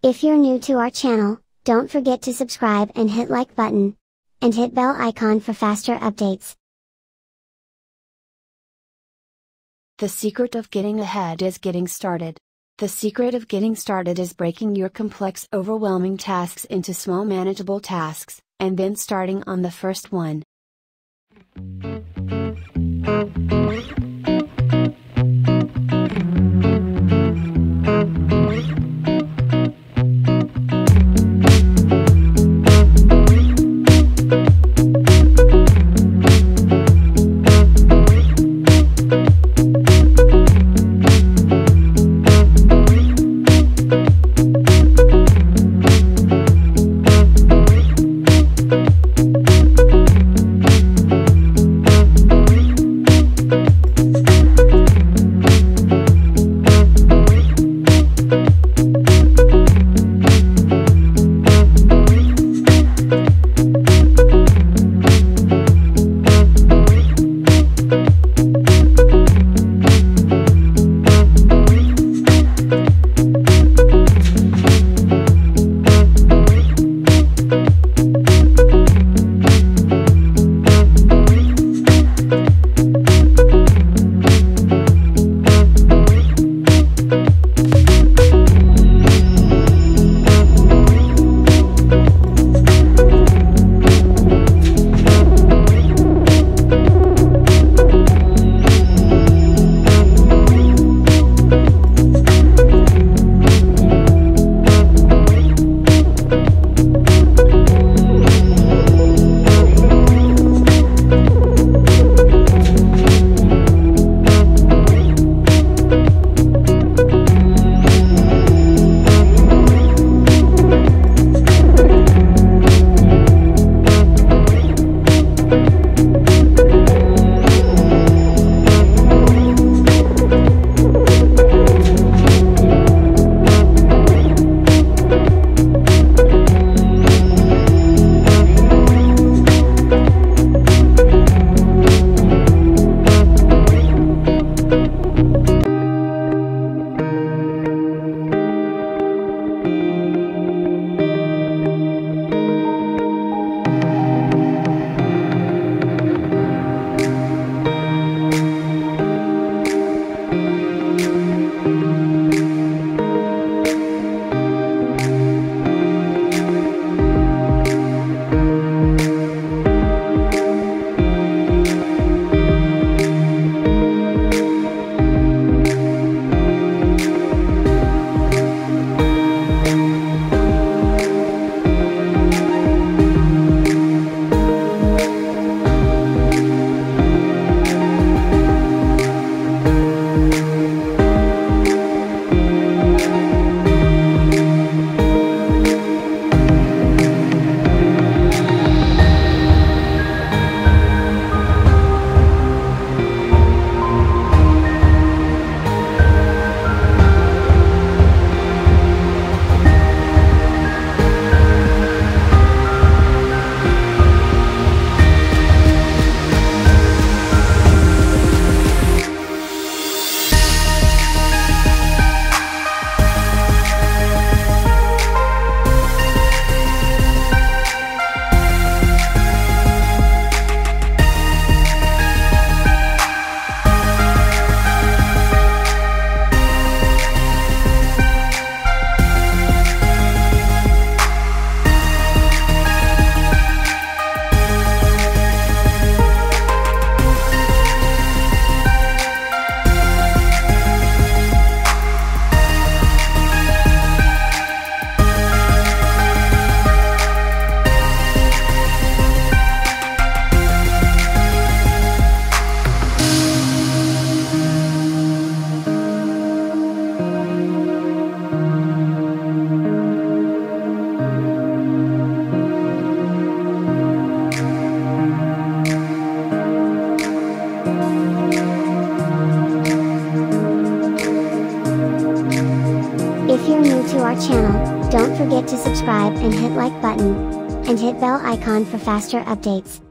If you're new to our channel, don't forget to subscribe and hit like button. And hit bell icon for faster updates. The secret of getting ahead is getting started. The secret of getting started is breaking your complex, overwhelming tasks into small manageable tasks, and then starting on the first one. If you're new to our channel, don't forget to subscribe and hit like button. And hit bell icon for faster updates.